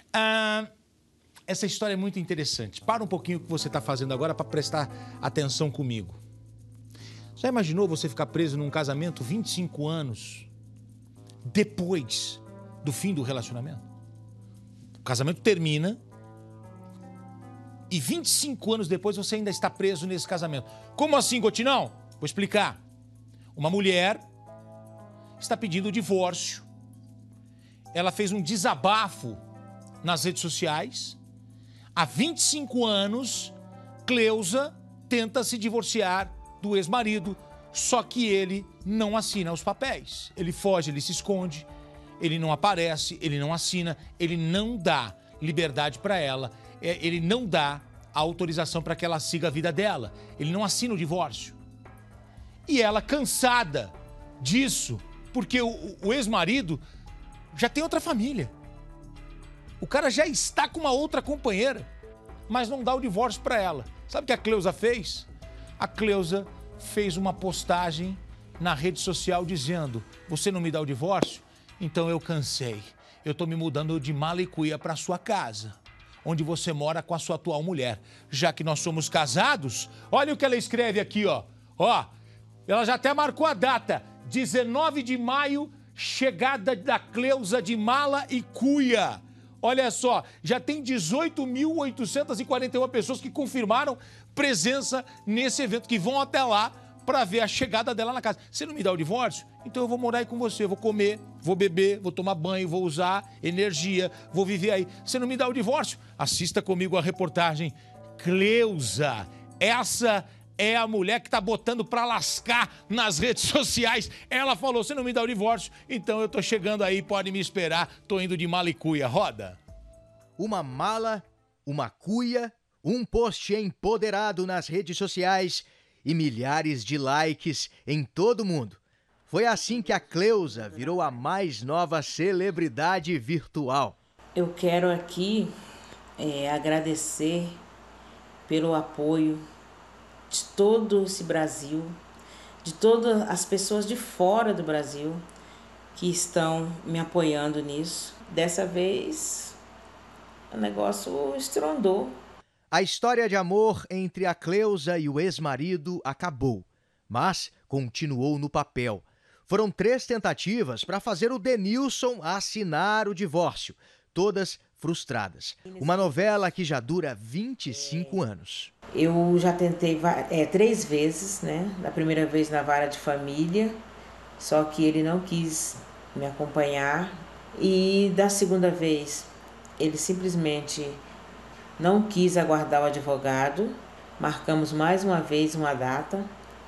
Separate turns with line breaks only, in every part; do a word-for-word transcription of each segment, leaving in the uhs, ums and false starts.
Ah, essa história é muito interessante. Para um pouquinho o que você está fazendo agora para prestar atenção comigo. Já imaginou você ficar preso num casamento vinte e cinco anos depois do fim do relacionamento? O casamento termina e vinte e cinco anos depois você ainda está preso nesse casamento. Como assim, Gotinão? Vou explicar. Uma mulher está pedindo o divórcio. Ela fez um desabafo nas redes sociais. Há vinte e cinco anos, Cleusa tenta se divorciar do ex-marido, só que ele não assina os papéis. Ele foge, ele se esconde, ele não aparece, ele não assina, ele não dá liberdade para ela, ele não dá a autorização para que ela siga a vida dela. Ele não assina o divórcio. E ela, cansada disso, porque o, o ex-marido já tem outra família. O cara já está com uma outra companheira, mas não dá o divórcio para ela. Sabe o que a Cleusa fez? A Cleusa fez uma postagem na rede social dizendo: você não me dá o divórcio? Então eu cansei. Eu tô me mudando de mala e cuia para sua casa, onde você mora com a sua atual mulher. Já que nós somos casados, olha o que ela escreve aqui, ó. Ó, ela já até marcou a data, dezenove de maio, chegada da Cleusa de mala e cuia. Olha só, já tem dezoito mil oitocentas e quarenta e uma pessoas que confirmaram presença nesse evento, que vão até lá para ver a chegada dela na casa. Você não me dá o divórcio? Então eu vou morar aí com você, vou comer, vou beber, vou tomar banho, vou usar energia, vou viver aí. Você não me dá o divórcio? Assista comigo a reportagem. Cleusa, essa é a mulher que tá botando pra lascar nas redes sociais. Ela falou: você não me dá o divórcio, então eu tô chegando aí, pode me esperar, tô indo de mala e cuia. Roda.
Uma mala, uma cuia, um post empoderado nas redes sociais e milhares de likes em todo o mundo. Foi assim que a Cleusa virou a mais nova celebridade virtual.
Eu quero aqui é, agradecer pelo apoio de todo esse Brasil, de todas as pessoas de fora do Brasil que estão me apoiando nisso. Dessa vez, o negócio estrondou.
A história de amor entre a Cleusa e o ex-marido acabou, mas continuou no papel. Foram três tentativas para fazer o Denilson assinar o divórcio, todas frustradas. Uma novela que já dura vinte e cinco anos.
Eu já tentei é, três vezes, né? Da primeira vez na vara de família, só que ele não quis me acompanhar. E da segunda vez, ele simplesmente não quis aguardar o advogado. Marcamos mais uma vez uma data.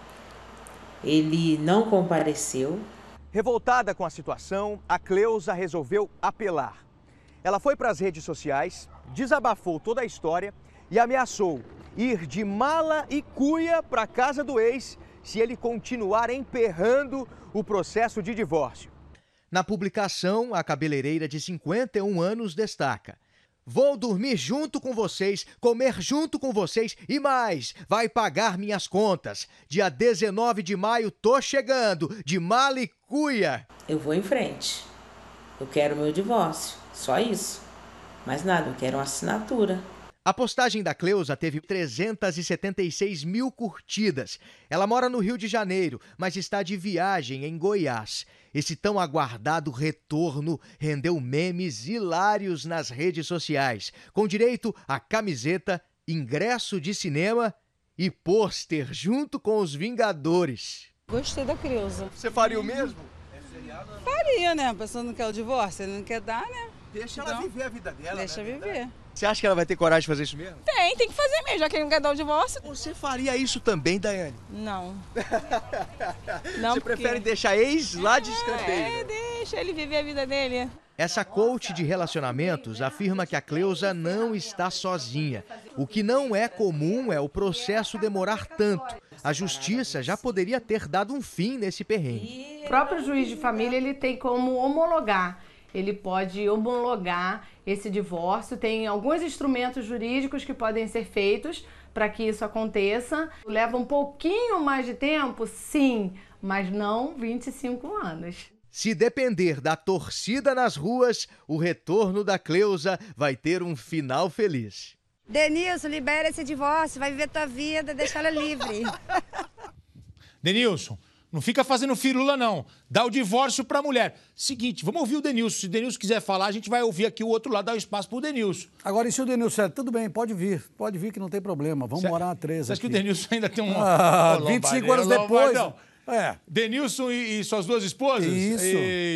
Ele não compareceu.
Revoltada com a situação, a Cleusa resolveu apelar. Ela foi para as redes sociais, desabafou toda a história e ameaçou ir de mala e cuia para a casa do ex se ele continuar emperrando o processo de divórcio. Na publicação, a cabeleireira de cinquenta e um anos destaca: vou dormir junto com vocês, comer junto com vocês e mais, vai pagar minhas contas. Dia dezenove de maio tô chegando, de mala e cuia.
Eu vou em frente. Eu quero meu divórcio, só isso. Mais nada, eu quero uma assinatura.
A postagem da Cleusa teve trezentas e setenta e seis mil curtidas. Ela mora no Rio de Janeiro, mas está de viagem em Goiás. Esse tão aguardado retorno rendeu memes hilários nas redes sociais, com direito a camiseta, ingresso de cinema e pôster junto com os Vingadores.
Gostei da Cleusa.
Você faria o mesmo?
Faria, né? A pessoa não quer o divórcio, ele não quer dar, né?
Deixa
Então,
ela viver a vida dela.
Deixa
né?
viver.
Você acha que ela vai ter coragem de fazer isso mesmo?
Tem, tem que fazer mesmo, já que ele não quer dar o divórcio.
Você faria isso também, Daiane?
Não. Não,
Você
porque...
prefere deixar ex lá de escanteio?
É, deixa ele viver a vida dele.
Essa coach de relacionamentos afirma que a Cleusa não está sozinha. O que não é comum é o processo demorar tanto. A justiça já poderia ter dado um fim nesse perrengue.
O próprio juiz de família ele tem como homologar. Ele pode homologar esse divórcio. Tem alguns instrumentos jurídicos que podem ser feitos para que isso aconteça. Leva um pouquinho mais de tempo, sim, mas não vinte e cinco anos.
Se depender da torcida nas ruas, o retorno da Cleusa vai ter um final feliz.
Denilson, libera esse divórcio, vai viver tua vida, deixa ela livre.
Denilson, não fica fazendo firula, não. Dá o divórcio pra mulher. Seguinte, vamos ouvir o Denilson. Se o Denilson quiser falar, a gente vai ouvir aqui o outro lado, dar o espaço pro Denilson.
Agora, e se o Denilson... Tudo bem, pode vir. Pode vir que não tem problema. Vamos
Cê,
morar a três
Você acha
aqui.
que o Denilson ainda tem um...
Ah,
oh,
vinte e cinco anos depois.
Lombardão.
É.
Denilson e, e suas duas esposas?
Isso.
E...